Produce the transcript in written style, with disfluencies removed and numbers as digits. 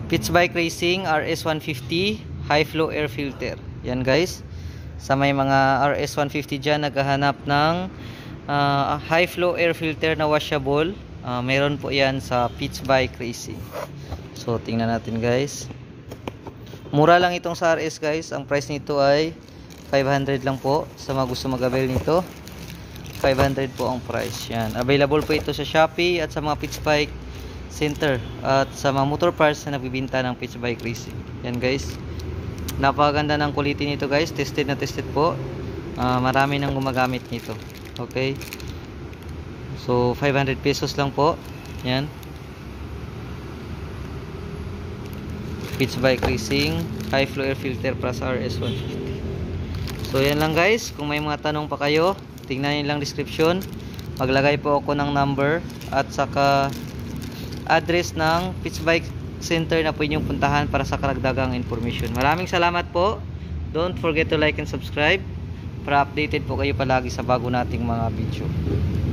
Pitch Bike Racing RS150 high flow air filter. Yan guys, sa may mga RS150 dyan naghahanap ng high flow air filter na washable, meron po yan sa Pitch Bike Racing. So tingnan natin guys, mura lang itong sa RS guys. Ang price nito ay 500 lang po. Sa mga gusto mag-avail nito, 500 po ang price. Yan, available po ito sa Shopee at sa mga Pitch Bike Center at sa mga motor parts na nagbibinta ng Pitch Bike Racing. Yan guys, napakaganda ng quality nito guys. Tested na tested po. Marami nang gumagamit nito. Okay, so 500 pesos lang po. Yan, Pitch Bike Racing high flow air filter plus RS150. So yan lang guys, kung may mga tanong pa kayo, tingnan niyo lang description. Maglagay po ako ng number at saka address ng Pitch Bike Center na pwede niyong puntahan para sa karagdagang information. Maraming salamat po. Don't forget to like and subscribe para updated po kayo palagi sa bago nating mga video.